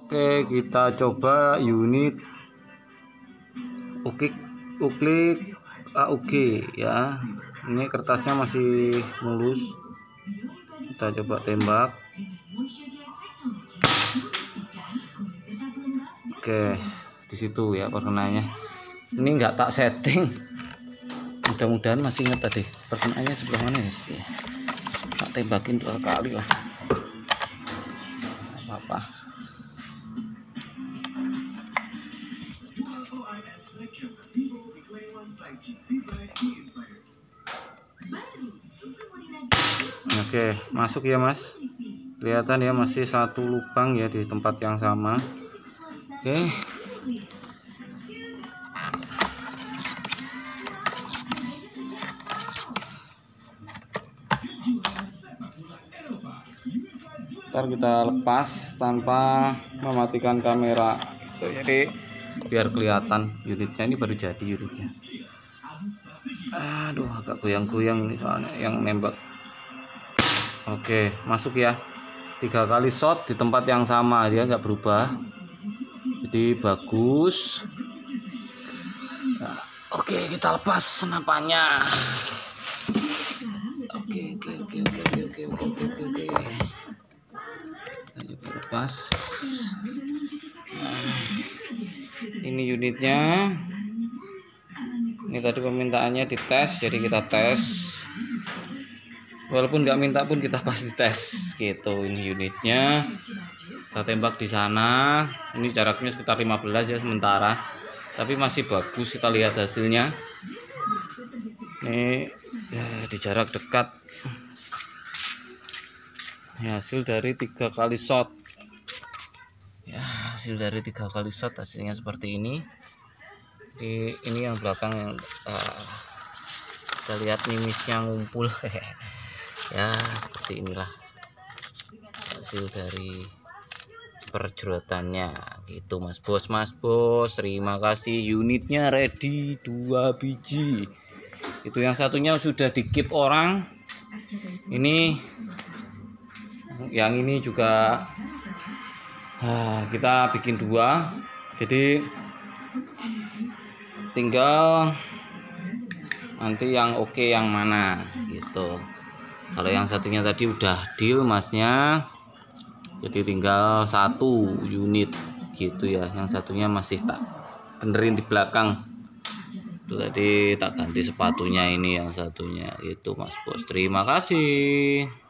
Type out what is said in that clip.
Oke, kita coba unit uklik AUG ya. Ini kertasnya masih mulus. Kita coba tembak. Oke, di situ ya perkenaannya. Ini nggak tak setting. Mudah-mudahan masih ingat tadi perkenaannya sebelah mana ya. Tak tembakin 2 kali lah. Apa? Oke, masuk ya Mas. Kelihatan ya masih 1 lubang ya di tempat yang sama. Oke. Ntar kita lepas tanpa mematikan kamera. Jadi biar kelihatan unitnya, ini baru jadi unitnya. Aduh, agak goyang-goyang nih soalnya yang nembak. Oke, masuk ya. 3 kali shot di tempat yang sama, dia nggak berubah. Jadi bagus. Nah, oke, kita lepas senapannya. Oke. Lepas. Nah, ini unitnya. Ini tadi permintaannya dites, jadi kita tes. Walaupun nggak minta pun kita pasti tes gitu. Ini unitnya. Kita tembak di sana. Ini jaraknya sekitar 15 ya sementara. Tapi masih bagus, kita lihat hasilnya. Ini ya, di jarak dekat. Ya, hasil dari 3 kali shot. Ya, hasil dari 3 kali shot hasilnya seperti ini. Ini yang belakang yang kita lihat mimisnya ngumpul. Ya, seperti inilah hasil dari perjerotannya gitu Mas Bos. Terima kasih, unitnya ready 2 biji. Itu yang satunya sudah di-keep orang. Ini yang ini juga kita bikin 2. Jadi tinggal nanti yang oke yang mana gitu. Kalau yang satunya tadi udah deal Masnya, jadi tinggal 1 unit gitu ya. Yang satunya masih tak benerin di belakang. Itu tadi tak ganti sepatunya, ini yang satunya itu Mas Bos. Terima kasih.